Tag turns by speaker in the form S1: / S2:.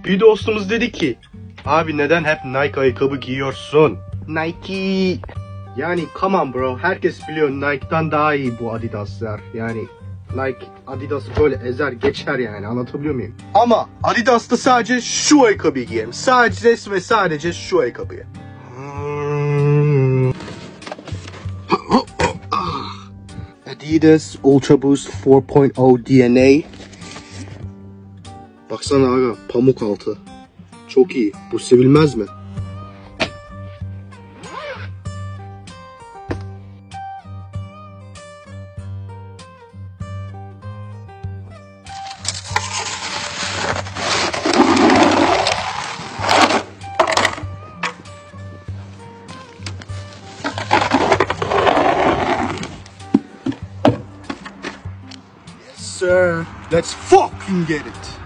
S1: Bir dostumuz dedi ki, abi neden hep Nike ayakkabı giyiyorsun? Nike. Yani come on bro, herkes biliyor Nike'dan daha iyi bu Adidas'lar. Yani Nike Adidas'ı böyle ezer geçer yani, anlatabiliyor muyum? Ama Adidas'ta sadece şu ayakkabıyı giyerim. Sadece ve sadece şu ayakkabıyı. Adidas Ultra Boost 4.0 DNA. Baksana aga, pamuk altı. Çok iyi. Bu sevilmez mi? Yes sir. Let's fucking get it.